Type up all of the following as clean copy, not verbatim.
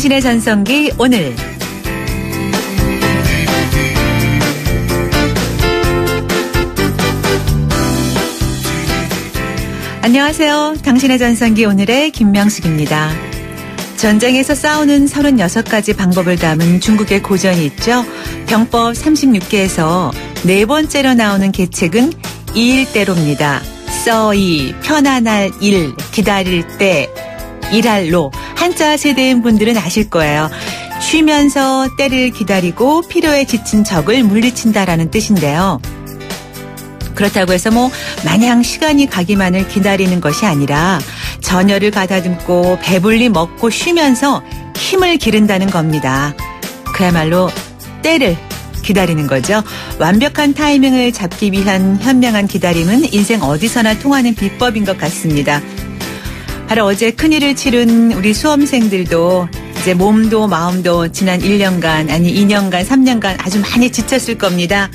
당신의 전성기 오늘. 안녕하세요. 당신의 전성기 오늘의 김명숙입니다. 전쟁에서 싸우는 36가지 방법을 담은 중국의 고전이 있죠. 병법 36개에서 네 번째로 나오는 계책은 이일대로입니다. 써이, 편안할 일, 기다릴 때, 일할로. 한자 세대인 분들은 아실 거예요. 쉬면서 때를 기다리고 필요에 지친 적을 물리친다라는 뜻인데요. 그렇다고 해서 마냥 시간이 가기만을 기다리는 것이 아니라 전열을 가다듬고 배불리 먹고 쉬면서 힘을 기른다는 겁니다. 그야말로 때를 기다리는 거죠. 완벽한 타이밍을 잡기 위한 현명한 기다림은 인생 어디서나 통하는 비법인 것 같습니다. 바로 어제 큰일을 치른 우리 수험생들도 이제 몸도 마음도 지난 1년간 아니 2년간 3년간 아주 많이 지쳤을 겁니다.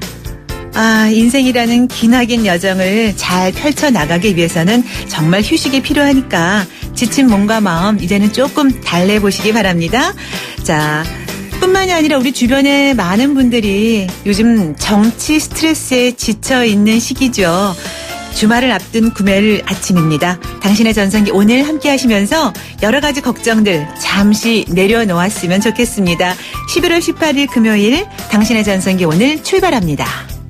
인생이라는 기나긴 여정을 잘 펼쳐나가기 위해서는 정말 휴식이 필요하니까 지친 몸과 마음 이제는 조금 달래보시기 바랍니다. 자, 뿐만이 아니라 우리 주변에 많은 분들이 요즘 정치 스트레스에 지쳐있는 시기죠. 주말을 앞둔 금요일 아침입니다. 당신의 전성기 오늘 함께 하시면서 여러 가지 걱정들 잠시 내려놓았으면 좋겠습니다. 11월 18일 금요일 당신의 전성기 오늘 출발합니다.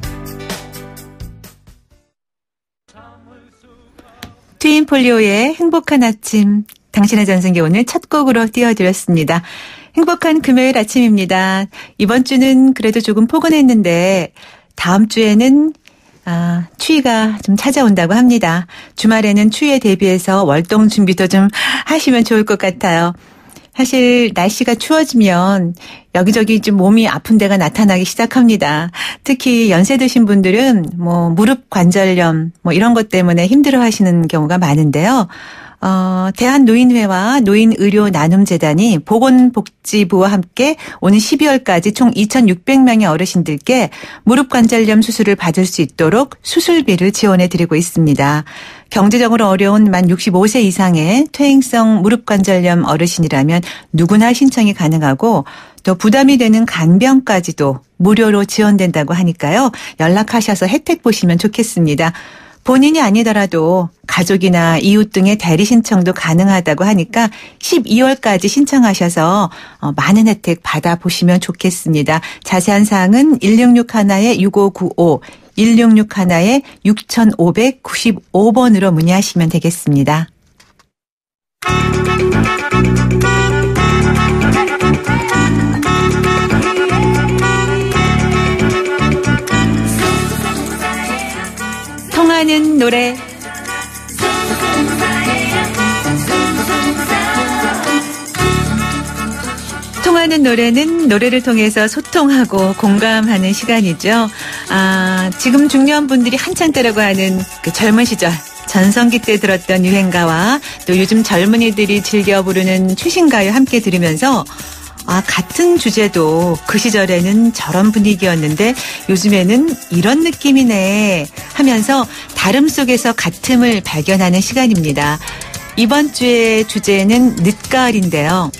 트윈폴리오의 행복한 아침, 당신의 전성기 오늘 첫 곡으로 띄워드렸습니다. 행복한 금요일 아침입니다. 이번 주는 그래도 조금 포근했는데 다음 주에는 추위가 좀 찾아온다고 합니다. 주말에는 추위에 대비해서 월동 준비도 좀 하시면 좋을 것 같아요. 사실 날씨가 추워지면 여기저기 좀 몸이 아픈 데가 나타나기 시작합니다. 특히 연세 드신 분들은 무릎 관절염 이런 것 때문에 힘들어 하시는 경우가 많은데요. 대한노인회와 노인의료나눔재단이 보건복지부와 함께 오는 12월까지 총 2,600명의 어르신들께 무릎 관절염 수술을 받을 수 있도록 수술비를 지원해 드리고 있습니다. 경제적으로 어려운 만 65세 이상의 퇴행성 무릎 관절염 어르신이라면 누구나 신청이 가능하고 또 부담이 되는 간병까지도 무료로 지원된다고 하니까요. 연락하셔서 혜택 보시면 좋겠습니다. 본인이 아니더라도 가족이나 이웃 등의 대리 신청도 가능하다고 하니까 12월까지 신청하셔서 많은 혜택 받아보시면 좋겠습니다. 자세한 사항은 1661-6595, 1661-6595번으로 문의하시면 되겠습니다. 통하는 노래. 통하는 노래는 노래를 통해서 소통하고 공감하는 시간이죠. 지금 중년 분들이 한창 때라고 하는 그 젊은 시절 전성기 때 들었던 유행가와 또 요즘 젊은이들이 즐겨 부르는 최신가요 함께 들으면서 같은 주제도 그 시절에는 저런 분위기였는데 요즘에는 이런 느낌이네 하면서 다름 속에서 같음을 발견하는 시간입니다. 이번 주의 주제는 늦가을인데요.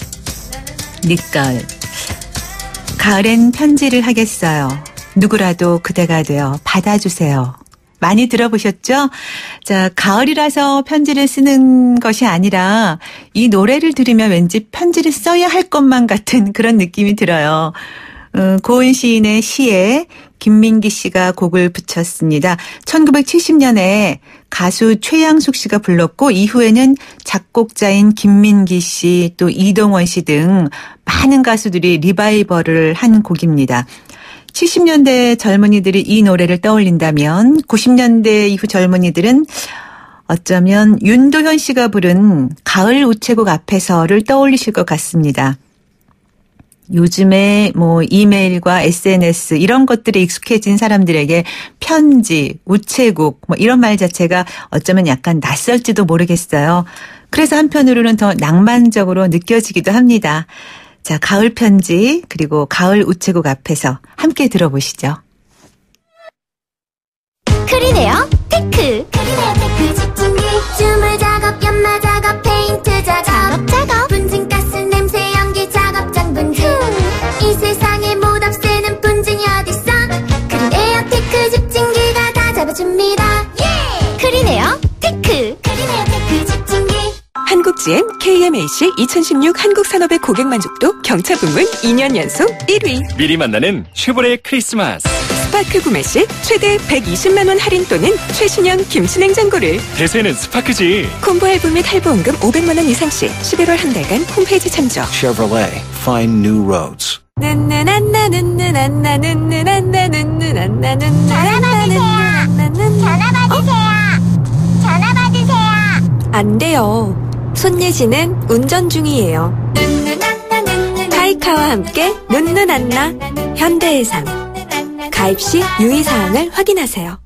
늦가을. 가을엔 편지를 하겠어요. 누구라도 그대가 되어 받아주세요. 많이 들어보셨죠? 자, 가을이라서 편지를 쓰는 것이 아니라 이 노래를 들으면 왠지 편지를 써야 할 것만 같은 그런 느낌이 들어요. 고은 시인의 시에 김민기 씨가 곡을 붙였습니다. 1970년에 가수 최양숙 씨가 불렀고 이후에는 작곡자인 김민기 씨 또 이동원 씨 등 많은 가수들이 리바이벌을 한 곡입니다. 70년대 젊은이들이 이 노래를 떠올린다면 90년대 이후 젊은이들은 어쩌면 윤도현 씨가 부른 가을 우체국 앞에서를 떠올리실 것 같습니다. 요즘에 이메일과 SNS 이런 것들에 익숙해진 사람들에게 편지, 우체국 이런 말 자체가 어쩌면 약간 낯설지도 모르겠어요. 그래서 한편으로는 더 낭만적으로 느껴지기도 합니다. 자, 가을 편지 그리고 가을 우체국 앞에서 함께 들어보시죠. 크리네어 테크. 크리네어 테크 집중기 주물 작업, 연마 작업, 페인트 작업, 작업 분진가스 냄새 집중합니다. 예! 크리네어 테크. 크리네어 테크 집중기. 한국GM KMAC 2016 한국산업의 고객 만족도 경차 부문 2년 연속 1위. 미리 만나는 쉐보레 크리스마스. 스파크 구매 시 최대 120만 원 할인 또는 최신형 김치 냉장고를. 대세는 스파크지. 콤보 앨범 및 할부원금 500만 원 이상 시 11월 한 달간 홈페이지 참조. Chevrolet, find new roads. 전화 받으세요. 안 돼요. 손예진은 운전 중이에요. 타이카와 함께 눈누난나 현대해상. 가입 시 유의사항을 확인하세요.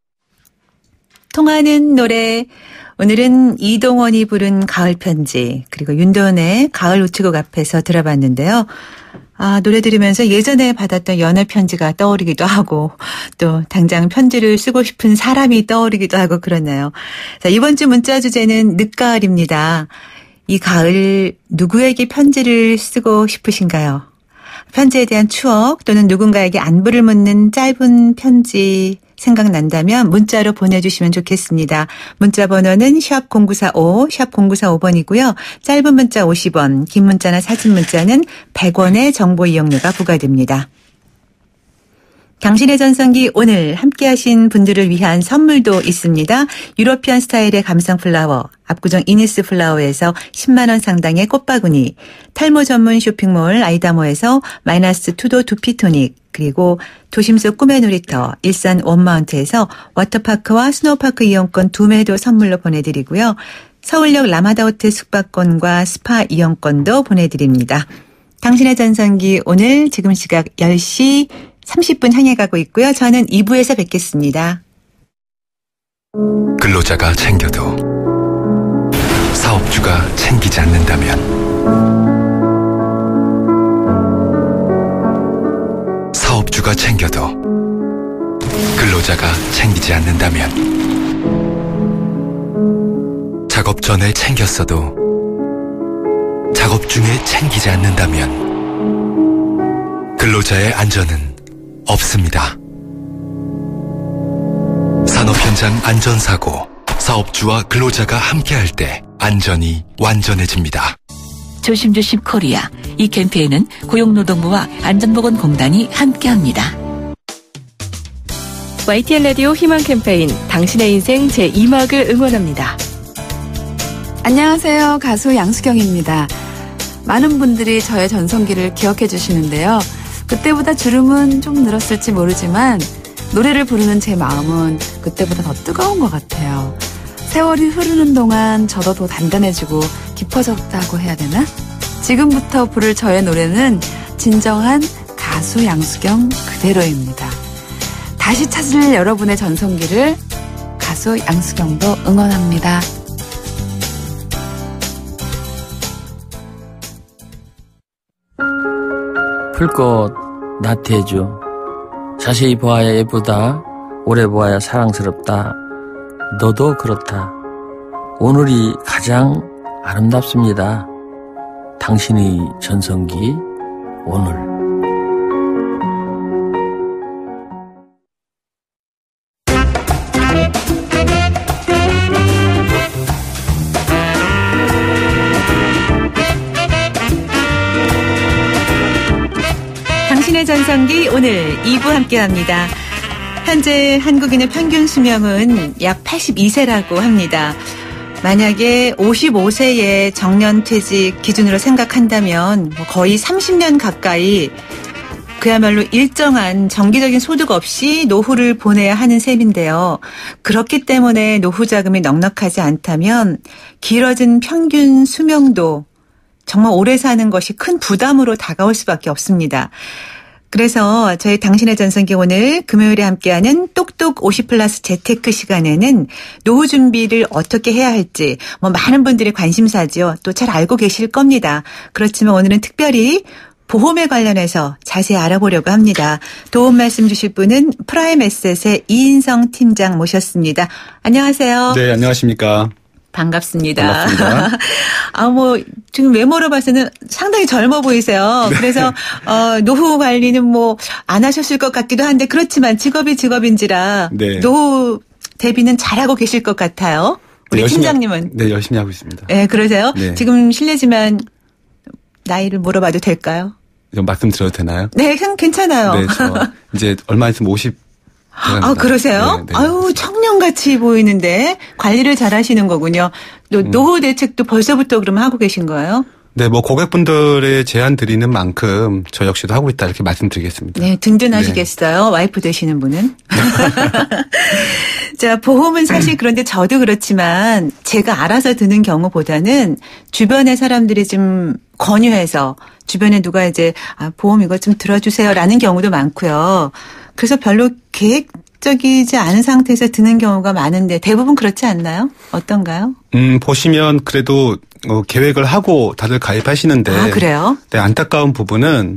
통하는 노래. 오늘은 이동원이 부른 가을 편지 그리고 윤도현의 가을 우체국 앞에서 들어봤는데요. 노래 들으면서 예전에 받았던 연애 편지가 떠오르기도 하고 또 당장 편지를 쓰고 싶은 사람이 떠오르기도 하고 그러네요. 자, 이번 주 문자 주제는 늦가을입니다. 이 가을 누구에게 편지를 쓰고 싶으신가요? 편지에 대한 추억 또는 누군가에게 안부를 묻는 짧은 편지 생각난다면 문자로 보내주시면 좋겠습니다. 문자 번호는 샵 0945, 샵 0945번이고요. 짧은 문자 50원, 긴 문자나 사진 문자는 100원의 정보 이용료가 부과됩니다. 당신의 전성기 오늘 함께하신 분들을 위한 선물도 있습니다. 유러피안 스타일의 감성 플라워, 압구정 이니스 플라워에서 10만 원 상당의 꽃바구니, 탈모 전문 쇼핑몰 아이다모에서 -2도 두피토닉, 그리고 도심 속 꿈의 놀이터 일산 원마운트에서 워터파크와 스노우파크 이용권 2매도 선물로 보내드리고요. 서울역 라마다 호텔 숙박권과 스파 이용권도 보내드립니다. 당신의 전성기 오늘 지금 시각 10시 30분 향해 가고 있고요. 저는 2부에서 뵙겠습니다. 근로자가 챙겨도 사업주가 챙기지 않는다면 사업주가 챙겨도 근로자가 챙기지 않는다면 작업 전에 챙겼어도 작업 중에 챙기지 않는다면 근로자의 안전은 없습니다. 산업 현장 안전사고, 사업주와 근로자가 함께할 때 안전이 완전해집니다. 조심조심 코리아. 이 캠페인은 고용노동부와 안전보건공단이 함께합니다. YTN 라디오 희망 캠페인 당신의 인생 제2막을 응원합니다. 안녕하세요. 가수 양수경입니다. 많은 분들이 저의 전성기를 기억해 주시는데요. 그때보다 주름은 좀 늘었을지 모르지만 노래를 부르는 제 마음은 그때보다 더 뜨거운 것 같아요. 세월이 흐르는 동안 저도 더 단단해지고 깊어졌다고 해야 되나? 지금부터 부를 저의 노래는 진정한 가수 양수경 그대로입니다. 다시 찾을 여러분의 전성기를 가수 양수경도 응원합니다. 풀꽃 나태해줘. 자세히 보아야 예쁘다. 오래 보아야 사랑스럽다. 너도 그렇다. 오늘이 가장 아름답습니다. 당신의 전성기 오늘. 당신의 전성기 오늘 2부 함께합니다. 현재 한국인의 평균 수명은 약 82세라고 합니다. 만약에 55세의 정년퇴직 기준으로 생각한다면 거의 30년 가까이 그야말로 일정한 정기적인 소득 없이 노후를 보내야 하는 셈인데요. 그렇기 때문에 노후 자금이 넉넉하지 않다면 길어진 평균 수명도 정말 오래 사는 것이 큰 부담으로 다가올 수밖에 없습니다. 그래서 저희 당신의 전성기 오늘 금요일에 함께하는 똑똑 50플러스 재테크 시간에는 노후 준비를 어떻게 해야 할지 많은 분들의 관심사죠. 또 잘 알고 계실 겁니다. 그렇지만 오늘은 특별히 보험에 관련해서 자세히 알아보려고 합니다. 도움 말씀 주실 분은 프라임에셋의 이인성 팀장 모셨습니다. 안녕하세요. 네, 안녕하십니까. 반갑습니다. 지금 외모로 봐서는 상당히 젊어 보이세요. 네. 그래서, 노후 관리는 안 하셨을 것 같기도 한데, 그렇지만 직업이 직업인지라, 네. 노후 대비는 잘하고 계실 것 같아요. 우리 네, 팀장님은. 네, 열심히 하고 있습니다. 네, 그러세요? 네. 지금 실례지만 나이를 물어봐도 될까요? 좀 말씀드려도 되나요? 네, 괜찮아요. 네, 저 이제 얼마 있으면 50. 아, 그러세요? 네, 네. 아유, 청년같이 보이는데 관리를 잘 하시는 거군요. 또 노후 대책도 벌써부터 그럼 하고 계신 거예요? 네, 뭐 고객분들의 제안 드리는 만큼 저 역시도 하고 있다 이렇게 말씀드리겠습니다. 네, 든든하시겠어요. 와이프 되시는 분은. 자, 보험은 사실 그런데 저도 그렇지만 제가 알아서 드는 경우보다는 주변의 사람들이 좀 권유해서 주변에 누가 이제 보험 이거 좀 들어주세요라는 경우도 많고요. 그래서 별로 계획적이지 않은 상태에서 드는 경우가 많은데 대부분 그렇지 않나요? 어떤가요? 보시면 그래도 계획을 하고 다들 가입하시는데. 아, 그래요? 네, 안타까운 부분은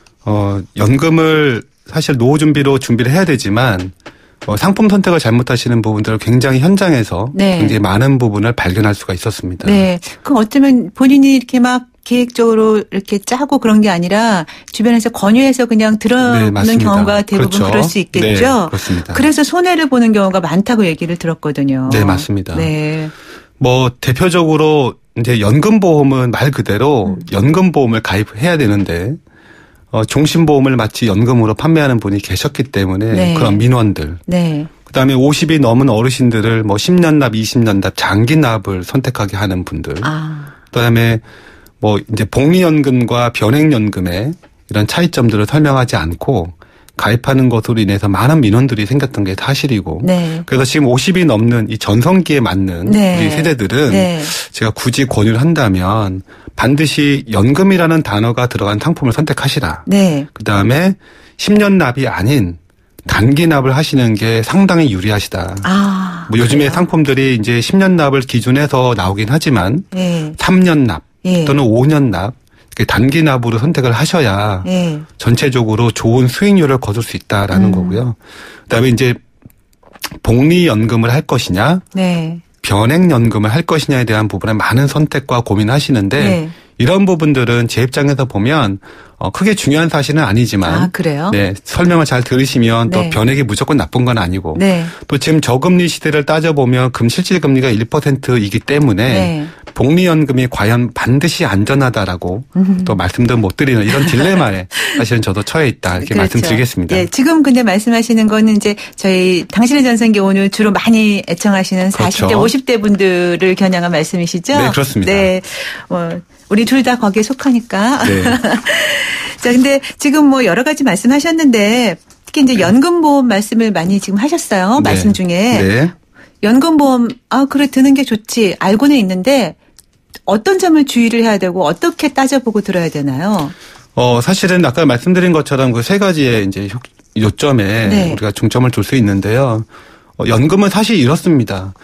연금을 사실 노후 준비로 준비를 해야 되지만 상품 선택을 잘못하시는 부분들을 굉장히 현장에서 네. 굉장히 많은 부분을 발견할 수가 있었습니다. 네. 그럼 어쩌면 본인이 이렇게 막 계획적으로 이렇게 짜고 그런 게 아니라 주변에서 권유해서 그냥 들어오는 네, 경우가 대부분 그렇죠. 그럴 수 있겠죠. 네, 그렇습니다. 그래서 손해를 보는 경우가 많다고 얘기를 들었거든요. 네, 맞습니다. 네. 뭐 대표적으로 이제 연금보험은 말 그대로 연금보험을 가입해야 되는데 종신보험을 마치 연금으로 판매하는 분이 계셨기 때문에 네. 그런 민원들. 네. 그다음에 50이 넘은 어르신들을 뭐 10년 납, 20년 납, 장기 납을 선택하게 하는 분들. 그다음에 뭐 이제 복리연금과 변액연금의 이런 차이점들을 설명하지 않고 가입하는 것으로 인해서 많은 민원들이 생겼던 게 사실이고. 네. 그래서 지금 50이 넘는 이 전성기에 맞는 네. 우리 세대들은 네. 제가 굳이 권유를 한다면 반드시 연금이라는 단어가 들어간 상품을 선택하시라. 네. 그다음에 10년 납이 아닌 단기 납을 하시는 게 상당히 유리하시다. 뭐 요즘에 그래요? 상품들이 이제 10년 납을 기준해서 나오긴 하지만 네. 3년 납 예. 또는 5년 납 이렇게 단기 납으로 선택을 하셔야 예. 전체적으로 좋은 수익률을 거둘 수 있다라는 거고요. 그다음에 이제 복리연금을 할 것이냐, 네. 변액연금을 할 것이냐에 대한 부분에 많은 선택과 고민하시는데 네. 이런 부분들은 제 입장에서 보면 크게 중요한 사실은 아니지만 그래요? 네, 설명을 잘 들으시면 네. 또 변액이 무조건 나쁜 건 아니고 네. 또 지금 저금리 시대를 따져보면 실질금리가 1%이기 때문에 네. 복리연금이 과연 반드시 안전하다라고 또 말씀도 못 드리는 이런 딜레마에 사실은 저도 처해 있다 이렇게 그렇죠. 말씀드리겠습니다. 예, 지금 근데 말씀하시는 거는 이제 저희 당신의 전성기 오늘 주로 많이 애청하시는 40대, 그렇죠. 50대 분들을 겨냥한 말씀이시죠? 네, 그렇습니다. 네. 우리 둘 다 거기에 속하니까. 네. 자, 근데 지금 뭐 여러 가지 말씀하셨는데 특히 이제 연금보험 말씀을 많이 지금 하셨어요. 네. 말씀 중에. 네. 연금보험, 그래, 드는 게 좋지. 알고는 있는데 어떤 점을 주의를 해야 되고 어떻게 따져보고 들어야 되나요? 사실은 아까 말씀드린 것처럼 그 세 가지의 이제 요점에 네. 우리가 중점을 둘 수 있는데요. 연금은 사실 이렇습니다.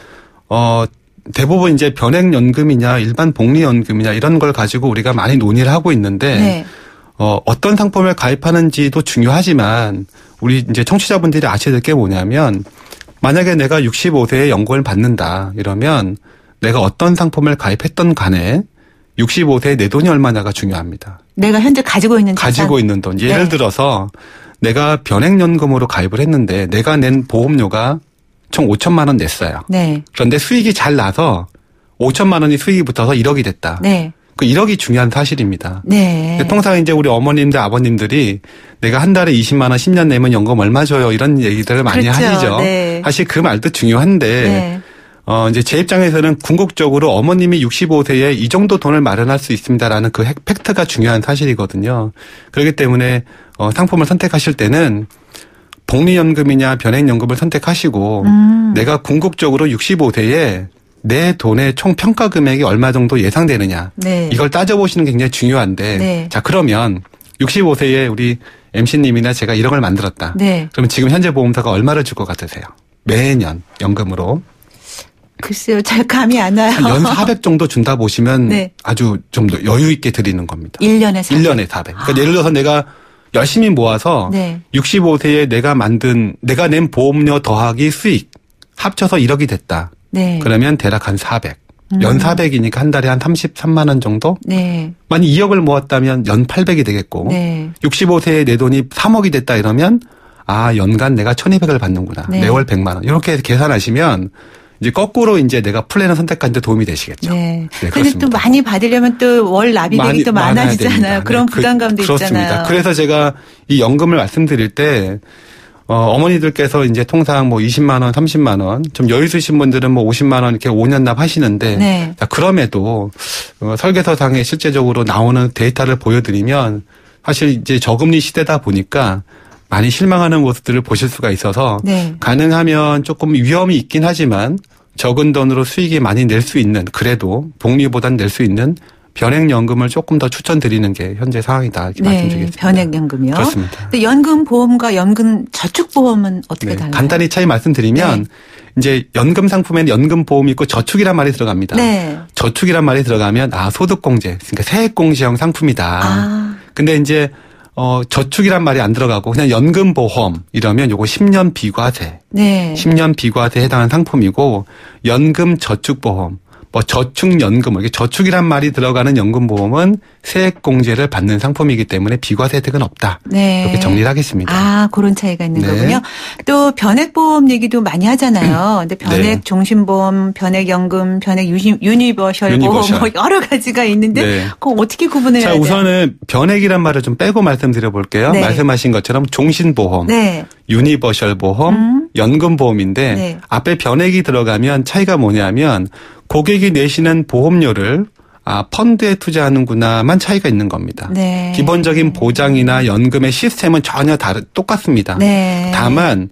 대부분 이제 변액연금이냐 일반 복리연금이냐 이런 걸 가지고 우리가 많이 논의를 하고 있는데 네. 어떤 상품을 가입하는지도 중요하지만 우리 이제 청취자분들이 아셔야 될 게 뭐냐면 만약에 내가 65세에 연금을 받는다 이러면 내가 어떤 상품을 가입했던 간에 65세에 내 돈이 얼마냐가 중요합니다. 내가 현재 가지고 있는 자산. 가지고 있는 돈. 예를 네. 들어서 내가 변액연금으로 가입을 했는데 내가 낸 보험료가 총 5천만 원 냈어요. 네. 그런데 수익이 잘 나서 5천만 원이 수익이 붙어서 1억이 됐다. 네. 그 1억이 중요한 사실입니다. 네. 근데 통상 이제 우리 어머님들 아버님들이 내가 한 달에 20만 원 10년 내면 연금 얼마 줘요 이런 얘기들을 많이 그렇죠. 하시죠. 네. 사실 그 말도 중요한데 네. 이제 제 입장에서는 궁극적으로 어머님이 65세에 이 정도 돈을 마련할 수 있습니다라는 그 팩트가 중요한 사실이거든요. 그렇기 때문에 상품을 선택하실 때는 복리연금이냐 변액연금을 선택하시고 내가 궁극적으로 65세에 내 돈의 총 평가 금액이 얼마 정도 예상되느냐 네. 이걸 따져보시는 게 굉장히 중요한데 네. 자 그러면 65세에 우리 MC님이나 제가 1억을 만들었다. 네. 그러면 지금 현재 보험사가 얼마를 줄 것 같으세요? 매년 연금으로. 글쎄요, 잘 감이 안 와요. 연 400 정도 준다 보시면 네. 아주 좀 더 여유 있게 드리는 겁니다. 1년에 400. 1년에 400. 그러니까 예를 들어서 내가 열심히 모아서 네. 65세에 내가 낸 보험료 더하기 수익 합쳐서 1억이 됐다. 네. 그러면 대략 한 400. 연 400이니까 한 달에 한 33만 원 정도? 네. 만약 2억을 모았다면 연 800이 되겠고 네. 65세에 내 돈이 3억이 됐다 이러면 연간 내가 1,200을 받는구나. 네. 매월 100만 원. 이렇게 계산하시면 이제 거꾸로 이제 내가 플랜을 선택하는 데 도움이 되시겠죠. 네. 네, 근데 또 많이 받으려면 또 월 납입액이 또 많아지잖아요. 그런 네, 부담감도 그렇습니다. 있잖아요. 그래서 제가 이 연금을 말씀드릴 때 어머니들께서 이제 통상 뭐 20만 원, 30만 원, 좀 여유 있으신 분들은 뭐 50만 원 이렇게 5년 납하시는데 네. 그럼에도 설계서상에 실제적으로 나오는 데이터를 보여드리면 사실 이제 저금리 시대다 보니까 많이 실망하는 모습들을 보실 수가 있어서 네. 가능하면 조금 위험이 있긴 하지만 적은 돈으로 수익이 많이 낼 수 있는 그래도 복리보단 낼 수 있는 변액연금을 조금 더 추천드리는 게 현재 상황이다 이렇게 네, 말씀드리겠습니다. 변액연금이요. 그렇습니다. 근데 연금보험과 연금저축보험은 어떻게 달라요? 간단히 차이 말씀드리면 이제 연금 상품에는 연금보험이 있고 저축이란 말이 들어갑니다. 네. 저축이란 말이 들어가면 소득공제, 그러니까 세액공제형 상품이다. 근데 이제 저축이란 말이 안 들어가고 그냥 연금보험 이러면 요거 10년 비과세. 네. 10년 비과세에 해당하는 상품이고 연금저축보험. 뭐 저축연금, 이게 저축이란 말이 들어가는 연금보험은 세액공제를 받는 상품이기 때문에 비과세 혜택은 없다. 네. 이렇게 정리를 하겠습니다. 그런 차이가 있는 네. 거군요. 또 변액보험 얘기도 많이 하잖아요. 근데 변액 종신보험, 변액연금, 변액 유니버셜 보험 뭐 여러 가지가 있는데 그거 어떻게 구분해야 돼요? 자, 우선은 변액이란 말을 좀 빼고 말씀드려 볼게요. 네. 말씀하신 것처럼 종신보험, 유니버셜 보험, 연금보험인데 앞에 변액이 들어가면 차이가 뭐냐면 고객이 내시는 보험료를 펀드에 투자하는구나만 차이가 있는 겁니다. 네. 기본적인 보장이나 연금의 시스템은 전혀 똑같습니다. 네. 다만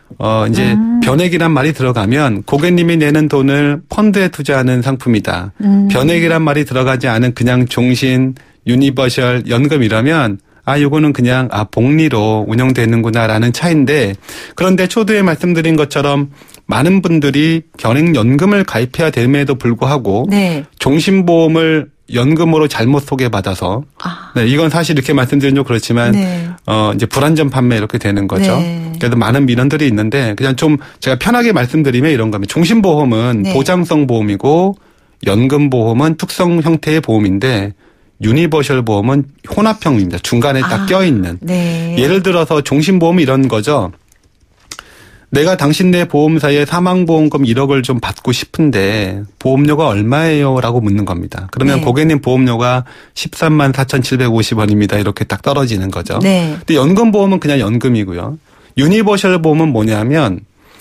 이제 변액이란 말이 들어가면 고객님이 내는 돈을 펀드에 투자하는 상품이다. 변액이란 말이 들어가지 않은 그냥 종신, 유니버셜, 연금이라면 요거는 그냥 복리로 운영되는구나라는 차이인데 그런데 초두에 말씀드린 것처럼 많은 분들이 변액연금을 가입해야 됨에도 불구하고 종신보험을 연금으로 잘못 소개받아서 이건 사실 이렇게 말씀드리면 좀 그렇지만 이제 불안전 판매 이렇게 되는 거죠. 그래도 많은 민원들이 있는데 그냥 좀 제가 편하게 말씀드리면 이런 겁니다. 종신보험은 보장성 보험이고 연금보험은 특성 형태의 보험인데 유니버셜 보험은 혼합형입니다. 중간에 딱 껴있는. 예를 들어서 종신보험이 이런 거죠. 내가 당신네 보험사에 사망보험금 1억을 좀 받고 싶은데 보험료가 얼마예요? 라고 묻는 겁니다. 그러면 고객님 보험료가 13만 4,750원입니다. 이렇게 딱 떨어지는 거죠. 근데 연금보험은 그냥 연금이고요. 유니버셜 보험은 뭐냐면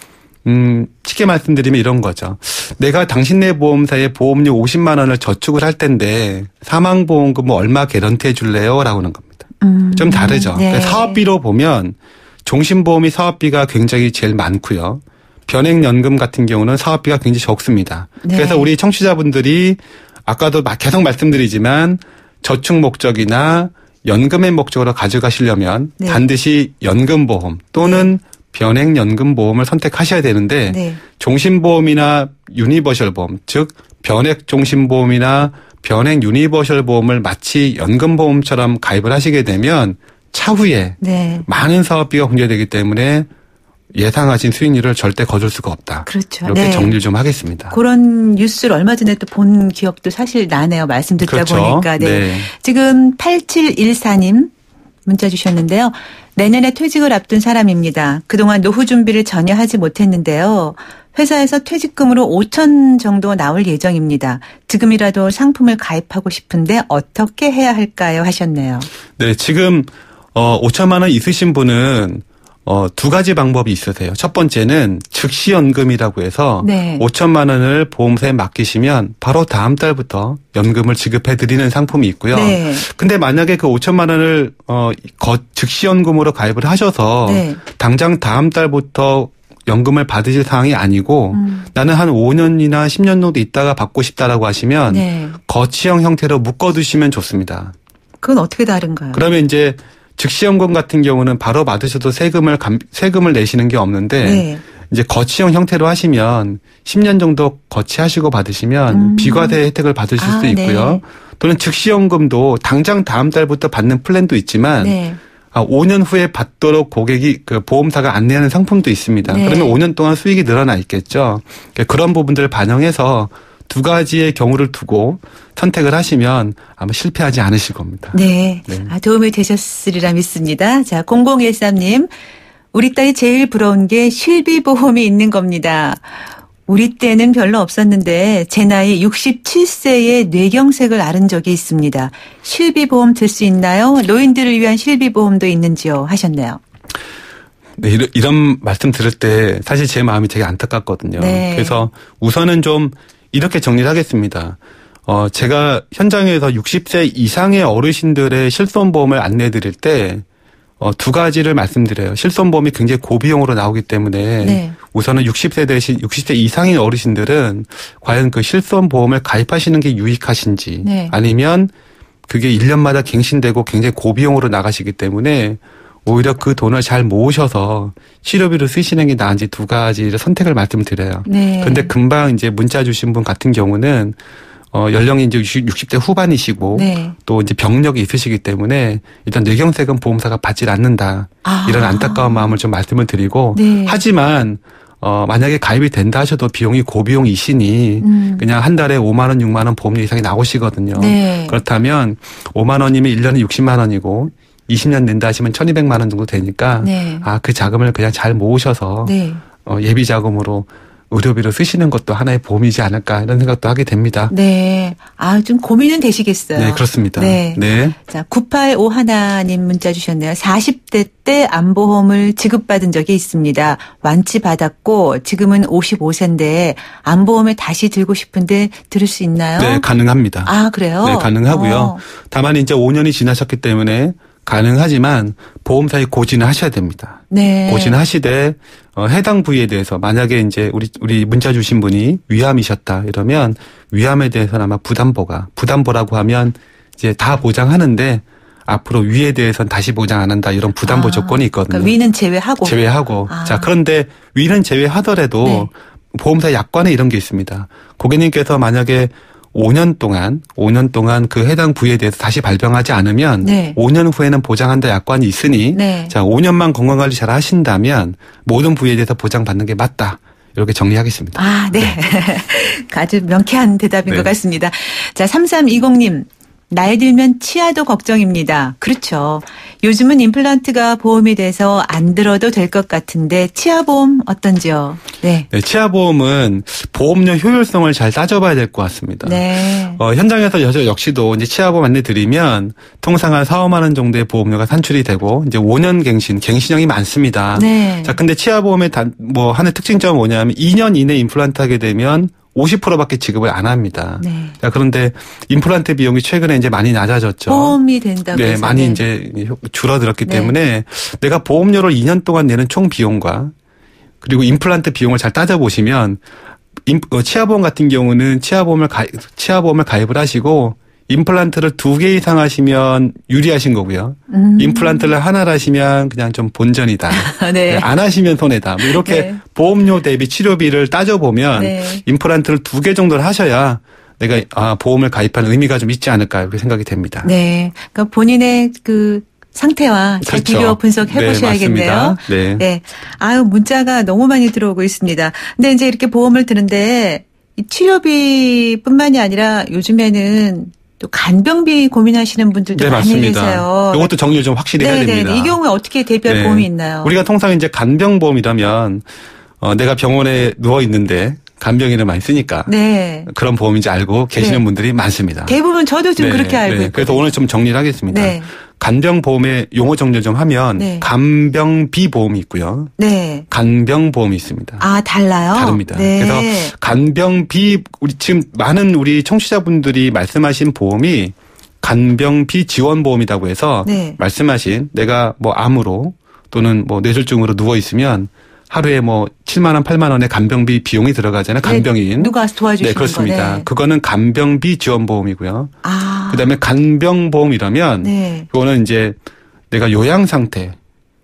쉽게 말씀드리면 이런 거죠. 내가 당신네 보험사에 보험료 50만 원을 저축을 할 텐데 사망보험금 얼마 개런티해 줄래요? 라고 하는 겁니다. 좀 다르죠. 그러니까 사업비로 보면 종신보험이 사업비가 굉장히 제일 많고요. 변액연금 같은 경우는 사업비가 굉장히 적습니다. 그래서 우리 청취자분들이 아까도 계속 말씀드리지만 저축 목적이나 연금의 목적으로 가져가시려면 반드시 연금보험 또는 변액연금보험을 선택하셔야 되는데 종신보험이나 유니버셜 보험, 즉 변액종신보험이나 변액 유니버셜 보험을 마치 연금보험처럼 가입을 하시게 되면 차후에 많은 사업비가 공제되기 때문에 예상하신 수익률을 절대 거둘 수가 없다. 그렇죠. 이렇게 정리를 좀 하겠습니다. 그런 뉴스를 얼마 전에 또 본 기억도 사실 나네요. 말씀 듣다 보니까. 지금 8714님 문자 주셨는데요. 내년에 퇴직을 앞둔 사람입니다. 그동안 노후 준비를 전혀 하지 못했는데요. 회사에서 퇴직금으로 5천 정도 나올 예정입니다. 지금이라도 상품을 가입하고 싶은데 어떻게 해야 할까요? 하셨네요. 네, 지금 5천만 원 있으신 분은 두 가지 방법이 있으세요. 첫 번째는 즉시연금이라고 해서 5천만 원을 보험사에 맡기시면 바로 다음 달부터 연금을 지급해드리는 상품이 있고요. 근데 만약에 그 5천만 원을 즉시연금으로 가입을 하셔서 당장 다음 달부터 연금을 받으실 상황이 아니고 나는 한 5년이나 10년 정도 있다가 받고 싶다라고 하시면 거치형 형태로 묶어두시면 좋습니다. 그건 어떻게 다른가요? 그러면 이제 즉시연금 같은 경우는 바로 받으셔도 세금을 내시는 게 없는데 이제 거치형 형태로 하시면 10년 정도 거치하시고 받으시면 비과세 혜택을 받으실 수 있고요. 또는 즉시연금도 당장 다음 달부터 받는 플랜도 있지만 5년 후에 받도록 고객이 그 보험사가 안내하는 상품도 있습니다. 그러면 5년 동안 수익이 늘어나 있겠죠. 그런 부분들을 반영해서 두 가지의 경우를 두고 선택을 하시면 아마 실패하지 않으실 겁니다. 도움이 되셨으리라 믿습니다. 자, 0013님. 우리 딸이 제일 부러운 게 실비보험이 있는 겁니다. 우리 때는 별로 없었는데 제 나이 67세에 뇌경색을 앓은 적이 있습니다. 실비보험 들 수 있나요? 노인들을 위한 실비보험도 있는지요? 하셨네요. 네, 이런 말씀 들을 때 사실 제 마음이 되게 안타깝거든요. 네. 그래서 우선은 좀 이렇게 정리를 하겠습니다. 제가 현장에서 60세 이상의 어르신들의 실손보험을 안내해 드릴 때 두 가지를 말씀드려요. 실손보험이 굉장히 고비용으로 나오기 때문에 네. 우선은 60세 이상의 어르신들은 과연 그 실손보험을 가입하시는 게 유익하신지 네. 아니면 그게 1년마다 갱신되고 굉장히 고비용으로 나가시기 때문에 오히려 그 돈을 잘 모으셔서 치료비로 쓰시는 게 나은지 두 가지를 선택을 말씀드려요. 네. 그런데 금방 이제 문자 주신 분 같은 경우는 연령이 이제 60대 후반이시고 네. 또 이제 병력이 있으시기 때문에 일단 뇌경색은 보험사가 받질 않는다. 이런 안타까운 마음을 좀 말씀을 드리고 네. 하지만 만약에 가입이 된다 하셔도 비용이 고비용이시니 그냥 한 달에 5만 원, 6만 원 보험료 이상이 나오시거든요. 네. 그렇다면 5만 원이면 1년에 60만 원이고 20년 낸다 하시면 1,200만 원 정도 되니까 네. 그 자금을 그냥 잘 모으셔서 네. 예비 자금으로 의료비로 쓰시는 것도 하나의 보험이지 않을까 이런 생각도 하게 됩니다. 네. 좀 고민은 되시겠어요. 네, 그렇습니다. 네. 네. 자, 9851님 문자 주셨네요. 40대 때 암보험을 지급받은 적이 있습니다. 완치받았고 지금은 55세인데 암보험에 다시 들고 싶은데 들을 수 있나요? 네, 가능합니다. 그래요? 네, 가능하고요. 다만 이제 5년이 지나셨기 때문에 가능하지만 보험사에 고지는 하셔야 됩니다. 네. 고지는 하시되 해당 부위에 대해서 만약에 이제 우리 문자 주신 분이 위암이셨다 이러면 위암에 대해서는 아마 부담보라고 하면 이제 다 보장하는데 앞으로 위에 대해서는 다시 보장 안 한다 이런 부담보 조건이 있거든요. 그러니까 위는 제외하고. 자, 그런데 위는 제외하더라도 네. 보험사 약관에 이런 게 있습니다. 고객님께서 만약에 5년 동안 그 해당 부위에 대해서 다시 발병하지 않으면 네. 5년 후에는 보장한다 약관이 있으니 네. 자, 5년만 건강관리 잘 하신다면 모든 부위에 대해서 보장받는 게 맞다. 이렇게 정리하겠습니다. 네. 아주 명쾌한 대답인 네. 것 같습니다. 자, 3320님. 나이 들면 치아도 걱정입니다. 그렇죠. 요즘은 임플란트가 보험이 돼서 안 들어도 될 것 같은데 치아보험 어떤지요? 네. 네, 치아보험은 보험료 효율성을 잘 따져봐야 될 것 같습니다. 네. 현장에서 역시도 이제 치아보험 안내 드리면 통상 한 4, 5만 원 정도의 보험료가 산출이 되고 이제 5년 갱신형이 많습니다. 네. 자, 근데 치아보험의 하나의 특징점은 뭐냐면 2년 이내 임플란트 하게 되면 50%밖에 지급을 안 합니다. 네. 자, 그런데 임플란트 비용이 최근에 이제 많이 낮아졌죠. 보험이 된다고 네, 해서. 많이 이제 줄어들었기 네. 때문에 내가 보험료를 2년 동안 내는 총 비용과 그리고 임플란트 비용을 잘 따져보시면 치아보험 같은 경우는 치아보험을 가입을 하시고 임플란트를 2개 이상 하시면 유리하신 거고요. 임플란트를 하나를 하시면 그냥 좀 본전이다. 네. 안 하시면 손해다. 뭐 이렇게 네. 보험료 대비 치료비를 따져보면 네. 임플란트를 2개 정도를 하셔야 내가 보험을 가입하는 의미가 좀 있지 않을까 이렇게 생각이 됩니다. 네. 그러니까 본인의 그 상태와 잘 그렇죠. 비교 분석해 네, 보셔야겠네요. 맞습니다. 네. 네. 문자가 너무 많이 들어오고 있습니다. 근데 이제 이렇게 보험을 드는데 이 치료비뿐만이 아니라 요즘에는 또 간병비 고민하시는 분들도 네, 많이 맞습니다. 계세요. 이것도 정리를 좀 확실히 해야 됩니다. 이 경우에 어떻게 대비할 보험이 있나요? 우리가 통상 이제 간병보험이라면 내가 병원에 누워 있는데 간병인을 많이 쓰니까 네. 그런 보험인지 알고 계시는 네. 분들이 많습니다. 대부분 저도 좀 그렇게 알고 있거든요. 그래서 오늘 좀 정리를 하겠습니다. 네. 간병보험의 용어 정리를 좀 하면 네. 간병비 보험이 있고요. 네. 간병보험이 있습니다. 달라요? 다릅니다. 네. 그래서 간병비 지금 많은 우리 청취자분들이 말씀하신 보험이 간병비 지원보험이라고 해서 네. 말씀하신 내가 암으로 또는 뇌졸중으로 누워 있으면 하루에 7만 원, 8만 원의 간병비 비용이 들어가잖아요. 간병인. 네, 누가 도와주시는 네, 그렇습니다. 거. 네. 그거는 간병비 지원보험이고요. 그다음에 간병보험이라면 네. 그거는 이제 내가 요양 상태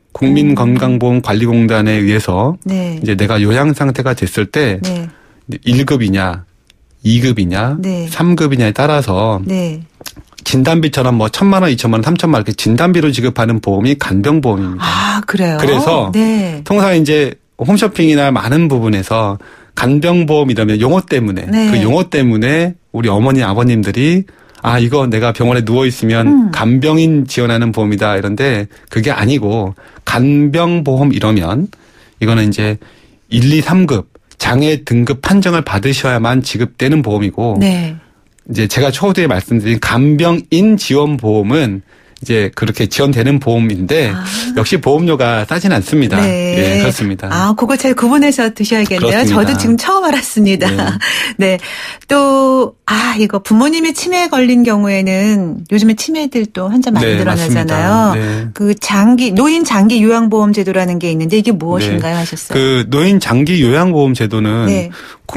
국민건강보험관리공단에 의해서 네. 이제 내가 요양 상태가 됐을 때 네. 1급이냐, 2급이냐, 네. 3급이냐에 따라서 네. 진단비처럼 1,000만 원, 2,000만 원, 3,000만 원 이렇게 진단비로 지급하는 보험이 간병보험입니다. 그래요? 그래서 네. 통상 이제 홈쇼핑이나 많은 부분에서 간병보험이라면 용어 때문에 네. 그 용어 때문에 우리 어머니 아버님들이 이거 내가 병원에 누워있으면 간병인 지원하는 보험이다 이런데 그게 아니고 간병보험 이러면 이거는 이제 1, 2, 3급 장애 등급 판정을 받으셔야만 지급되는 보험이고 네. 이제 제가 초두에 말씀드린 간병인 지원보험은 이제 그렇게 지원되는 보험인데 역시 보험료가 싸진 않습니다. 네. 그렇습니다. 그거 잘 구분해서 드셔야겠네요. 그렇습니다. 저도 지금 처음 알았습니다. 네. 또 이거 부모님이 치매에 걸린 경우에는 요즘에 치매들 또 환자 많이 늘어나잖아요. 네. 그 노인 장기 요양보험 제도라는 게 있는데 이게 무엇인가요 하셨어요? 그 노인 장기 요양보험 제도는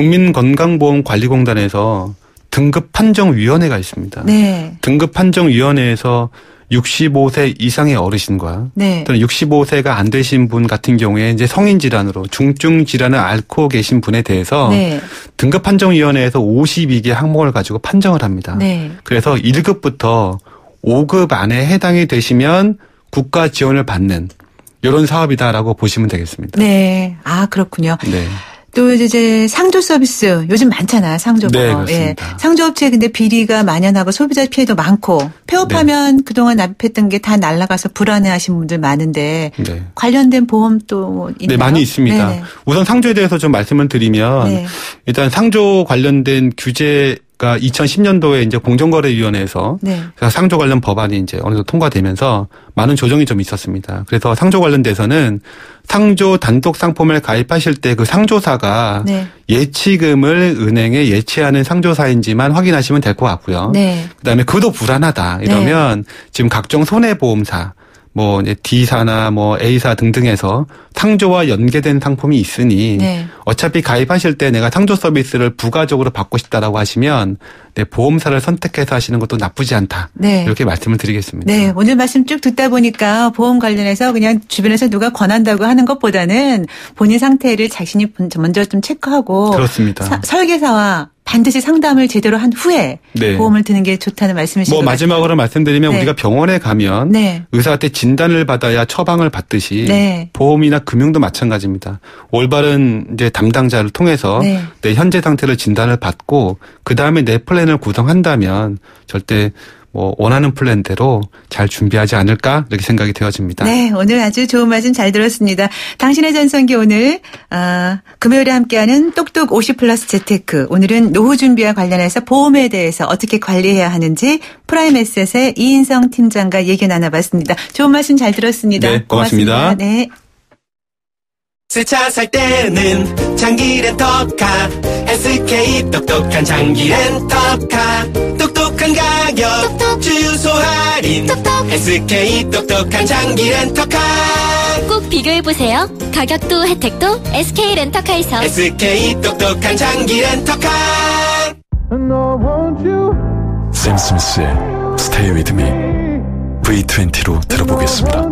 국민건강보험관리공단에서 등급판정위원회가 있습니다. 네. 등급판정위원회에서 65세 이상의 어르신과 또는 65세가 안 되신 분 같은 경우에 이제 성인 질환으로 중증 질환을 앓고 계신 분에 대해서 등급판정위원회에서 52개 항목을 가지고 판정을 합니다. 그래서 1급부터 5급 안에 해당이 되시면 국가 지원을 받는 이런 사업이다라고 보시면 되겠습니다. 네. 그렇군요. 네. 또 이제 상조 서비스 요즘 많잖아 상조법. 네, 그렇습니다. 상조업체 근데 비리가 만연하고 소비자 피해도 많고 폐업하면 그동안 납입했던 게 다 날아가서 불안해하신 분들 많은데 관련된 보험 또 있나요? 네, 많이 있습니다. 네네. 우선 상조에 대해서 좀 말씀을 드리면 일단 상조 관련된 규제가 2010년도에 이제 공정거래위원회에서 상조 관련 법안이 이제 어느 정도 통과되면서 많은 조정이 좀 있었습니다. 그래서 상조 관련돼서는 상조 단독 상품을 가입하실 때 그 상조사가 예치금을 은행에 예치하는 상조사인지만 확인하시면 될 것 같고요. 그다음에 그도 불안하다 이러면 지금 각종 손해보험사 뭐 이제 D사나 뭐 A사 등등에서 상조와 연계된 상품이 있으니 어차피 가입하실 때 내가 상조 서비스를 부가적으로 받고 싶다라고 하시면 보험사를 선택해서 하시는 것도 나쁘지 않다. 이렇게 말씀을 드리겠습니다. 네, 오늘 말씀 쭉 듣다 보니까 보험 관련해서 그냥 주변에서 누가 권한다고 하는 것보다는 본인 상태를 자신이 먼저 좀 체크하고 그렇습니다. 설계사와 반드시 상담을 제대로 한 후에 보험을 드는 게 좋다는 말씀이신 것 같아요. 마지막으로 말씀드리면 우리가 병원에 가면 의사한테 진단을 받아야 처방을 받듯이 보험이나 금융도 마찬가지입니다. 올바른 이제 담당자를 통해서 내 현재 상태를 진단을 받고 그 다음에 내 플랜을 구성한다면 절대 뭐 원하는 플랜대로 잘 준비하지 않을까 이렇게 생각이 되어집니다. 네, 오늘 아주 좋은 말씀 잘 들었습니다. 당신의 전성기 오늘 금요일에 함께하는 똑똑 50플러스 재테크 오늘은 노후 준비와 관련해서 보험에 대해서 어떻게 관리해야 하는지 프라임에셋의 이인성 팀장과 얘기 나눠봤습니다. 좋은 말씀 잘 들었습니다. 네, 고맙습니다. 네. 새 차 살 때는 장기 렌터카 SK 똑똑한 장기 렌터카 똑똑한 가격 주유소 할인 SK 똑똑한 장기 렌터카 꼭 비교해보세요. 가격도 혜택도 SK 렌터카에서 SK 똑똑한 장기 렌터카 샘 스미스의 Stay With Me V20로 들어보겠습니다.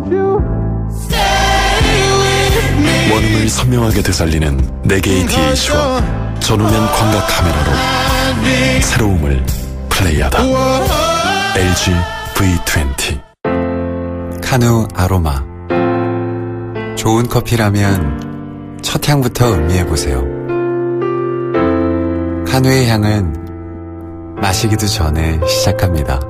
원음을 선명하게 되살리는 4개의 DH와 전후면 광각 카메라로 새로움을 플레이하다. LG V20. 카누 아로마. 좋은 커피라면 첫 향부터 음미해보세요. 카누의 향은 마시기도 전에 시작합니다.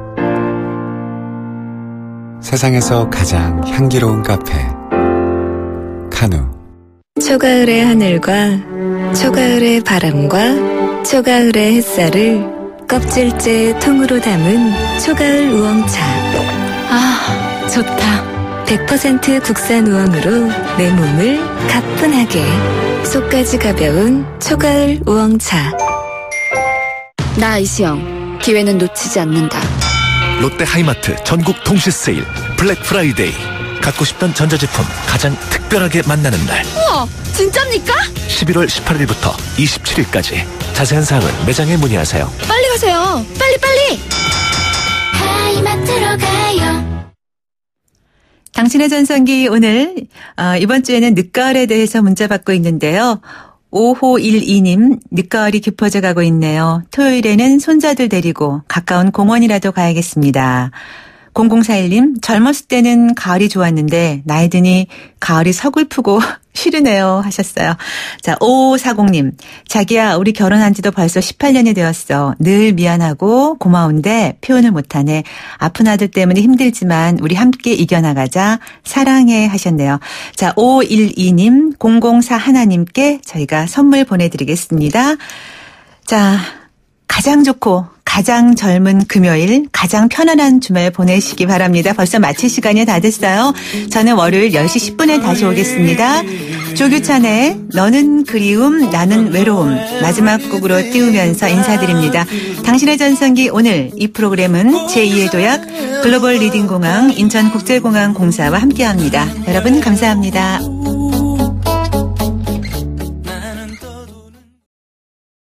세상에서 가장 향기로운 카페 카누. 초가을의 하늘과 초가을의 바람과 초가을의 햇살을 껍질째 통으로 담은 초가을 우엉차. 좋다. 100% 국산 우엉으로 내 몸을 가뿐하게. 속까지 가벼운 초가을 우엉차. 나 이시영. 기회는 놓치지 않는다. 롯데 하이마트 전국 동시 세일 블랙 프라이데이. 갖고 싶던 전자제품 가장 특별하게 만나는 날. 우와, 진짜입니까? 11월 18일부터 27일까지. 자세한 사항은 매장에 문의하세요. 빨리 가세요. 빨리. 하이마트로 가요. 당신의 전성기 오늘 이번 주에는 늦가을에 대해서 문자 받고 있는데요. 5512님, 늦가을이 깊어져 가고 있네요. 토요일에는 손자들 데리고 가까운 공원이라도 가야겠습니다. 0041님, 젊었을 때는 가을이 좋았는데 나이 드니 가을이 서글프고 싫으네요 하셨어요. 자, 5540님. 자기야, 우리 결혼한 지도 벌써 18년이 되었어. 늘 미안하고 고마운데 표현을 못하네. 아픈 아들 때문에 힘들지만 우리 함께 이겨나가자. 사랑해 하셨네요. 자, 5512님, 004 하나님께 저희가 선물 보내드리겠습니다. 자, 가장 좋고 가장 젊은 금요일, 가장 편안한 주말 보내시기 바랍니다. 벌써 마칠 시간이 다 됐어요. 저는 월요일 10시 10분에 다시 오겠습니다. 조규찬의 너는 그리움, 나는 외로움 마지막 곡으로 띄우면서 인사드립니다. 당신의 전성기 오늘 이 프로그램은 제2의 도약 글로벌 리딩공항 인천국제공항공사와 함께합니다. 여러분 감사합니다.